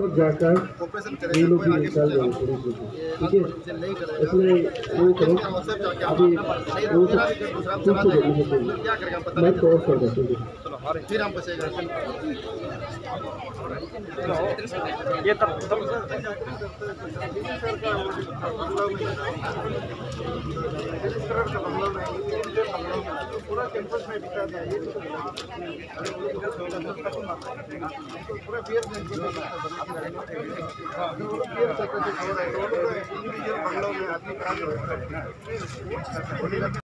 तब जाकर ये लोग भी निकाल जाएंगे थोड़ी सी, ठीक है। इसलिए वो करो अभी वो सब खुद से जल्दी से चाहिए मैं तो और कर देता हूँ। फिर हम बचेगा ये तब पूरा कैंपस में बिता दिया ये पूरा बियर में बंगलों में आदमी काम